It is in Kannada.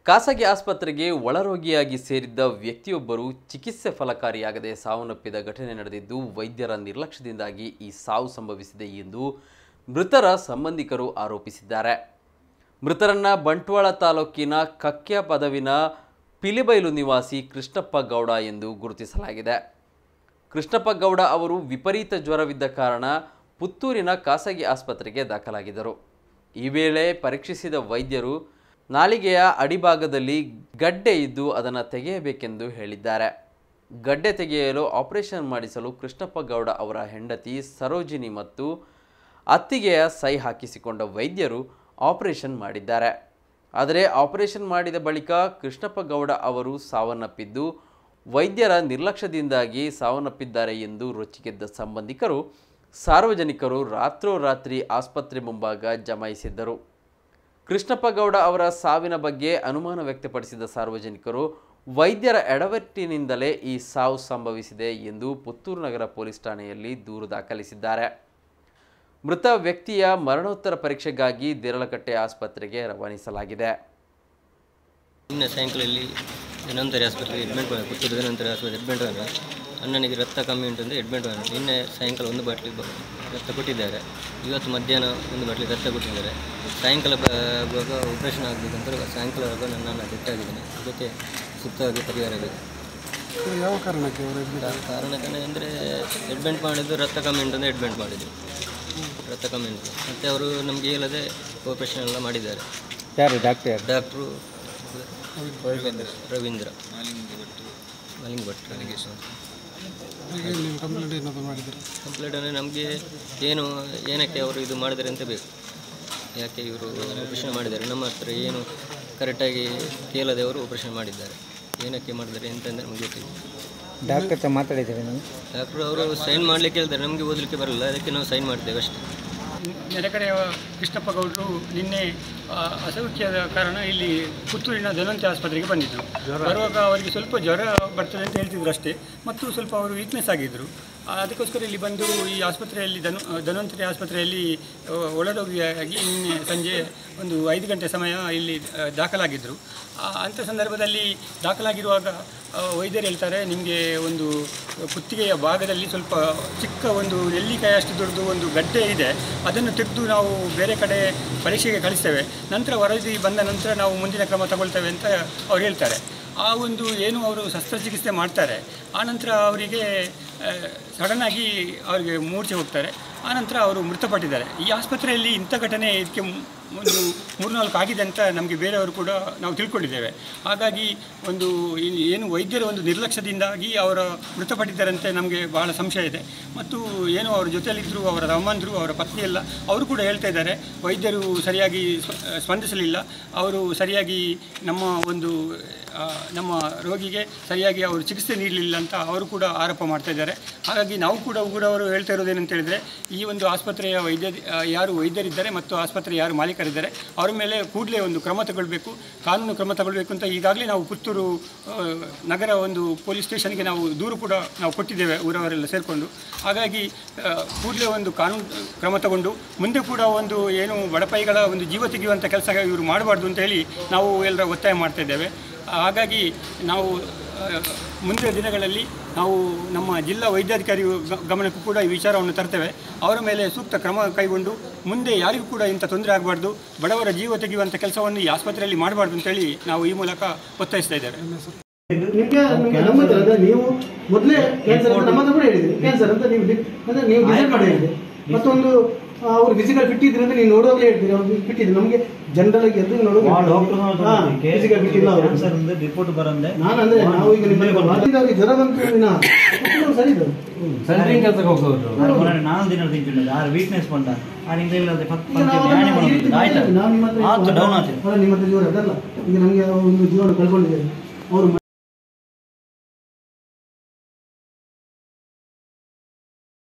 ಖಾಸಗಿ ಆಸ್ಪತ್ರೆಗೆ ಒಳರೋಗಿಯಾಗಿ ಸೇರಿದ್ದ ವ್ಯಕ್ತಿಯೊಬ್ಬರು ಚಿಕಿತ್ಸೆ ಫಲಕಾರಿಯಾಗದೆ ಸಾವನ್ನಪ್ಪಿದ ಘಟನೆ ನಡೆದಿದ್ದು ವೈದ್ಯರ ನಿರ್ಲಕ್ಷ್ಯದಿಂದಾಗಿ ಈ ಸಾವು ಸಂಭವಿಸಿದೆ ಎಂದು ಮೃತರ ಸಂಬಂಧಿಕರು ಆರೋಪಿಸಿದ್ದಾರೆ. ಮೃತರನ್ನ ಬಂಟ್ವಾಳ ತಾಲೂಕಿನ ಕಕ್ಯ ಪದವಿನ ಪಿಲಿಬೈಲು ನಿವಾಸಿ ಕೃಷ್ಣಪ್ಪ ಗೌಡ ಎಂದು ಗುರುತಿಸಲಾಗಿದೆ. ಕೃಷ್ಣಪ್ಪ ಗೌಡ ಅವರು ವಿಪರೀತ ಜ್ವರವಿದ್ದ ಕಾರಣ ಪುತ್ತೂರಿನ ಖಾಸಗಿ ಆಸ್ಪತ್ರೆಗೆ ದಾಖಲಾಗಿದ್ದರು. ಈ ವೇಳೆ ಪರೀಕ್ಷಿಸಿದ ವೈದ್ಯರು ನಾಲಿಗೆಯ ಅಡಿಭಾಗದಲ್ಲಿ ಗಡ್ಡೆ ಇದ್ದು ಅದನ್ನು ತೆಗೆಯಬೇಕೆಂದು ಹೇಳಿದ್ದಾರೆ. ಗಡ್ಡೆ ತೆಗೆಯಲು ಆಪರೇಷನ್ ಮಾಡಿಸಲು ಕೃಷ್ಣಪ್ಪ ಗೌಡ ಅವರ ಹೆಂಡತಿ ಸರೋಜಿನಿ ಮತ್ತು ಅತ್ತಿಗೆಯ ಸಹಿ ಹಾಕಿಸಿಕೊಂಡ ವೈದ್ಯರು ಆಪರೇಷನ್ ಮಾಡಿದ್ದಾರೆ. ಆದರೆ ಆಪರೇಷನ್ ಮಾಡಿದ ಬಳಿಕ ಕೃಷ್ಣಪ್ಪ ಗೌಡ ಅವರು ಸಾವನ್ನಪ್ಪಿದ್ದು ವೈದ್ಯರ ನಿರ್ಲಕ್ಷ್ಯದಿಂದಾಗಿ ಸಾವನ್ನಪ್ಪಿದ್ದಾರೆ ಎಂದು ರೊಚ್ಚಿಗೆದ್ದ ಸಂಬಂಧಿಕರು ಸಾರ್ವಜನಿಕರು ರಾತ್ರೋರಾತ್ರಿ ಆಸ್ಪತ್ರೆ ಮುಂಭಾಗ ಜಮಾಯಿಸಿದ್ದರು. ಕೃಷ್ಣಪ್ಪ ಗೌಡ ಅವರ ಸಾವಿನ ಬಗ್ಗೆ ಅನುಮಾನ ವ್ಯಕ್ತಪಡಿಸಿದ ಸಾರ್ವಜನಿಕರು ವೈದ್ಯರ ಎಡವಟ್ಟಿನಿಂದಲೇ ಈ ಸಾವು ಸಂಭವಿಸಿದೆ ಎಂದು ಪುತ್ತೂರು ನಗರ ಪೊಲೀಸ್ ಠಾಣೆಯಲ್ಲಿ ದೂರು ದಾಖಲಿಸಿದ್ದಾರೆ. ಮೃತ ವ್ಯಕ್ತಿಯ ಮರಣೋತ್ತರ ಪರೀಕ್ಷೆಗಾಗಿ ದೇರಳಕಟ್ಟೆ ಆಸ್ಪತ್ರೆಗೆ ರವಾನಿಸಲಾಗಿದೆ. ನಿನ್ನೆ ಸಾಯಂಕಾಲದಲ್ಲಿ ಧನ್ವಂತರಿ ಆಸ್ಪತ್ರೆಗೆ ಅಡ್ಮಿಟ್ ಮಾಡಿ ಪುತ್ತೂರು ಧನ್ವಂತರಿ ಆಸ್ಪತ್ರೆ ಅಡ್ಮಿಟ್ ಮಾಡಿ ಅಣ್ಣನಿಗೆ ರಕ್ತ ಕಮ್ಮಿ ಉಂಟು ಅಂತ ಅಡ್ಮಿಟ್ ಮಾಡಿ ನಿನ್ನೆ ಸಾಯಂಕಾಲ 1 ಬಾಟ್ಲಿ ರಕ್ತ ಕೊಟ್ಟಿದ್ದಾರೆ. ಇವತ್ತು ಮಧ್ಯಾಹ್ನ 1 ಬಾಟ್ಲಿ ರಕ್ತ ಕೊಟ್ಟಿದ್ದಾರೆ. ಸಾಯಂಕಾಲ ಆಗುವಾಗ ಆಪರೇಷನ್ ಆಗಬೇಕಂತ ಸಾಯಂಕಾಲ ನನ್ನನ್ನು ಡೆಟ್ಟಾಗಿದ್ದೇನೆ. ಅದಕ್ಕೆ ಸೂಕ್ತವಾಗಿ ಪರಿಹಾರ ಬೇಕು. ಯಾವ ಕಾರಣಕ್ಕೆ ಕಾರಣಕ್ಕೆ ಅಂದರೆ ಅಡ್ಮಿಟ್ ಮಾಡಿದ್ದು ರಕ್ತ ಕಮ್ಮಿ ಉಂಟು ಅಂತ ಅಡ್ಮಿಟ್ ಮಾಡಿದ್ದು. ರಕ್ತ ಕಮ್ಮಿ ಉಂಟು ಮತ್ತು ಅವರು ನಮಗೆ ಹೇಳದೆ ಆಪರೇಷನ್ ಎಲ್ಲ ಮಾಡಿದ್ದಾರೆ. ಯಾರು ಡಾಕ್ಟ್ರು ರವೀಂದ್ರ ಮಲಿಂಗ್ ಭಟ್. ಕಂಪ್ಲೇಂಟ್ ಅಂದರೆ ನಮಗೆ ಏನಕ್ಕೆ ಅವರು ಇದು ಮಾಡಿದ್ದಾರೆ ಅಂತ ಬೇಕು. ಯಾಕೆ ಇವರು ಆಪರೇಷನ್ ಮಾಡಿದ್ದಾರೆ, ನಮ್ಮ ಹತ್ರ ಏನು ಕರೆಕ್ಟಾಗಿ ಕೇಳದೆ ಅವರು ಆಪರೇಷನ್ ಮಾಡಿದ್ದಾರೆ. ಏನಕ್ಕೆ ಮಾಡಿದ್ದಾರೆ ಅಂತಂದರೆ ನಮಗೆ ಗೊತ್ತಿಲ್ಲ. ಡಾಕ್ಟರ್ ಹತ್ರ ಮಾತಾಡಿದ್ದಾರೆ ನಾನು. ಡಾಕ್ಟ್ರು ಅವರು ಸೈನ್ ಮಾಡಲಿಕ್ಕೆ ಹೇಳ್ತಾರೆ, ನಮಗೆ ಓದಲಿಕ್ಕೆ ಬರಲ್ಲ, ಅದಕ್ಕೆ ನಾವು ಸೈನ್ ಮಾಡ್ತೇವೆ ಅಷ್ಟೇ. ನೆರೆಕರೆಯ ಕೃಷ್ಣಪ್ಪ ಗೌಡರು ನಿನ್ನೆ ಅಸೌಖ್ಯದ ಕಾರಣ ಇಲ್ಲಿ ಪುತ್ತೂರಿನ ಧನ್ವಂತರಿ ಆಸ್ಪತ್ರೆಗೆ ಬಂದಿದ್ದರು. ಬರುವಾಗ ಅವರಿಗೆ ಸ್ವಲ್ಪ ಜ್ವರ ಬರ್ತದೆ ಅಂತ ಹೇಳ್ತಿದ್ರು ಅಷ್ಟೇ, ಮತ್ತು ಸ್ವಲ್ಪ ಅವರು ವೀಕ್ನೆಸ್ ಆಗಿದ್ದರು. ಅದಕ್ಕೋಸ್ಕರ ಇಲ್ಲಿ ಬಂದು ಈ ಆಸ್ಪತ್ರೆಯಲ್ಲಿ ಧನ್ವಂತರಿ ಆಸ್ಪತ್ರೆಯಲ್ಲಿ ಒಳರೋಗಿಯಾಗಿ ನಿನ್ನೆ ಸಂಜೆ ಒಂದು 5 ಗಂಟೆ ಸಮಯ ಇಲ್ಲಿ ದಾಖಲಾಗಿದ್ದರು. ಅಂಥ ಸಂದರ್ಭದಲ್ಲಿ ದಾಖಲಾಗಿರುವಾಗ ವೈದ್ಯರು ಹೇಳ್ತಾರೆ, ನಿಮಗೆ ಒಂದು ಕುತ್ತಿಗೆಯ ಭಾಗದಲ್ಲಿ ಸ್ವಲ್ಪ ಚಿಕ್ಕ ಒಂದು ನೆಲ್ಲಿಕಾಯಷ್ಟು ದೊಡ್ಡದು ಒಂದು ಗಡ್ಡೆ ಇದೆ, ಅದನ್ನು ತೆಗೆದು ನಾವು ಬೇರೆ ಕಡೆ ಪರೀಕ್ಷೆಗೆ ಕಳಿಸ್ತೇವೆ, ನಂತರ ವರದಿ ಬಂದ ನಂತರ ನಾವು ಮುಂದಿನ ಕ್ರಮ ತಗೊಳ್ತೇವೆ ಅಂತ ಅವ್ರು ಹೇಳ್ತಾರೆ. ಆ ಒಂದು ಏನು ಅವರು ಶಸ್ತ್ರಚಿಕಿತ್ಸೆ ಮಾಡ್ತಾರೆ, ಆನಂತರ ಅವರಿಗೆ ಸಡನ್ನಾಗಿ ಅವರಿಗೆ ಮೂರ್ಛೆ ಹೋಗ್ತಾರೆ. ಆನಂತರ ಅವರು ಮೃತಪಟ್ಟಿದ್ದಾರೆ. ಈ ಆಸ್ಪತ್ರೆಯಲ್ಲಿ ಇಂಥ ಘಟನೆ ಇದಕ್ಕೆ ಒಂದು 3-4 ಆಗಿದೆ ಅಂತ ನಮಗೆ ಬೇರೆಯವರು ಕೂಡ ನಾವು ತಿಳ್ಕೊಂಡಿದ್ದೇವೆ. ಹಾಗಾಗಿ ಒಂದು ಏನು ವೈದ್ಯರ ಒಂದು ನಿರ್ಲಕ್ಷ್ಯದಿಂದಾಗಿ ಅವರ ಮೃತಪಟ್ಟಿದ್ದಾರಂತೆ ನಮಗೆ ಬಹಳ ಸಂಶಯ ಇದೆ. ಮತ್ತು ಏನು ಅವರ ಜೊತೆಯಲ್ಲಿದ್ದರು, ಅವರ ಅಮ್ಮಂದರು, ಅವರ ಪತ್ನಿಯೆಲ್ಲ ಅವರು ಕೂಡ ಹೇಳ್ತಾ ಇದ್ದಾರೆ, ವೈದ್ಯರು ಸರಿಯಾಗಿ ಸ್ಪಂದಿಸಲಿಲ್ಲ, ಅವರು ಸರಿಯಾಗಿ ನಮ್ಮ ರೋಗಿಗೆ ಸರಿಯಾಗಿ ಅವರು ಚಿಕಿತ್ಸೆ ನೀಡಲಿಲ್ಲ ಅಂತ ಅವರು ಕೂಡ ಆರೋಪ ಮಾಡ್ತಾ ಇದ್ದಾರೆ. ಹಾಗಾಗಿ ನಾವು ಕೂಡ ಅವರು ಹೇಳ್ತಾ ಇರೋದೇನಂತ ಹೇಳಿದರೆ, ಈ ಒಂದು ಆಸ್ಪತ್ರೆಯ ಯಾರು ವೈದ್ಯರಿದ್ದಾರೆ ಮತ್ತು ಆಸ್ಪತ್ರೆ ಯಾರು ಮಾಲೀಕರಿದ್ದಾರೆ ಅವರ ಮೇಲೆ ಕೂಡಲೇ ಒಂದು ಕ್ರಮ ತಗೊಳ್ಬೇಕು, ಕಾನೂನು ಕ್ರಮ ತಗೊಳ್ಬೇಕು ಅಂತ ಈಗಾಗಲೇ ನಾವು ಪುತ್ತೂರು ನಗರ ಒಂದು ಪೊಲೀಸ್ ಸ್ಟೇಷನ್ಗೆ ನಾವು ದೂರು ಕೂಡ ನಾವು ಕೊಟ್ಟಿದ್ದೇವೆ, ಊರವರೆಲ್ಲ ಸೇರಿಕೊಂಡು. ಹಾಗಾಗಿ ಕೂಡಲೇ ಒಂದು ಕಾನೂನು ಕ್ರಮ ತಗೊಂಡು ಮುಂದೆ ಕೂಡ ಒಂದು ಏನು ಬಡಪಾಯಿಗಳ ಒಂದು ಜೀವ ತೆಗೆಯುವಂಥ ಕೆಲಸ ಇವರು ಮಾಡಬಾರ್ದು ಅಂತ ಹೇಳಿ ನಾವು ಎಲ್ಲರ ಒತ್ತಾಯ ಮಾಡ್ತಾ ಇದ್ದೇವೆ. ಹಾಗಾಗಿ ನಾವು ಮುಂದಿನ ದಿನಗಳಲ್ಲಿ ನಾವು ನಮ್ಮ ಜಿಲ್ಲಾ ವೈದ್ಯಾಧಿಕಾರಿ ಗಮನಕ್ಕೂ ಕೂಡ ಈ ವಿಚಾರವನ್ನು ತರ್ತೇವೆ. ಅವರ ಮೇಲೆ ಸೂಕ್ತ ಕ್ರಮ ಕೈಗೊಂಡು ಮುಂದೆ ಯಾರಿಗೂ ಕೂಡ ಇಂಥ ತೊಂದರೆ ಆಗಬಾರ್ದು, ಬಡವರ ಜೀವ ತೆಗೆಯುವಂಥ ಕೆಲಸವನ್ನು ಈ ಆಸ್ಪತ್ರೆಯಲ್ಲಿ ಮಾಡಬಾರ್ದು ಅಂತೇಳಿ ನಾವು ಈ ಮೂಲಕ ಒತ್ತಾಯಿಸ್ತಾ ಇದ್ದೇವೆ. ನೀವು ಮೊದಲೇ ಕ್ಯಾನ್ಸರ್ ಅಂತ ನಮ್ಮ ಕೂಡ ಹೇಳಿದ್ರಿ, ಕ್ಯಾನ್ಸರ್ ಅಂತ ನೀವು ಡಿಸೈಡ್ ಮಾಡಿ ಹೇಳಿದ್ರಿ. ಮತ್ತೊಂದು ಅವ್ರು ಫಿಸಿಕಲ್ ಫಿಟ್ ಇದ್ರೆ ಅಂತ ನೀವು ನೋಡುವಾಗಲೇ ಹೇಳ್ತೀರಿ, ಅವ್ರು ಫಿಟ್ ಇದ್ರು. ನಮಗೆ ಜನರಲ್ ಆಗಿ ಎದ್ದು ಫಿಸಿಕಲ್ ಫಿಟ್ ಇಲ್ಲ ರಿಪೋರ್ಟ್ ಬರಂದೆ. ನಾನು ಅಂದ್ರೆ ನಾವು ಈಗ ನಿಮ್ಮಲ್ಲಿ ಜ್ವರ ಬಂತು ಸರಿ ಇದು ಕೆಲಸಕ್ಕೆ ಹೋಗೋದು ನಾನು ದಿನ ತಿಂತಿಲ್ಲ ಯಾರು ವೀಕ್ನೆಸ್ ಬಂದ ನಿಮ್ಮ ಹತ್ರ ಜೀವನ ಅದಲ್ಲ. ಈಗ ನಮಗೆ ಒಂದು ಜೀವನ ಕಳ್ಕೊಂಡಿದ್ದೇವೆ ಅವರು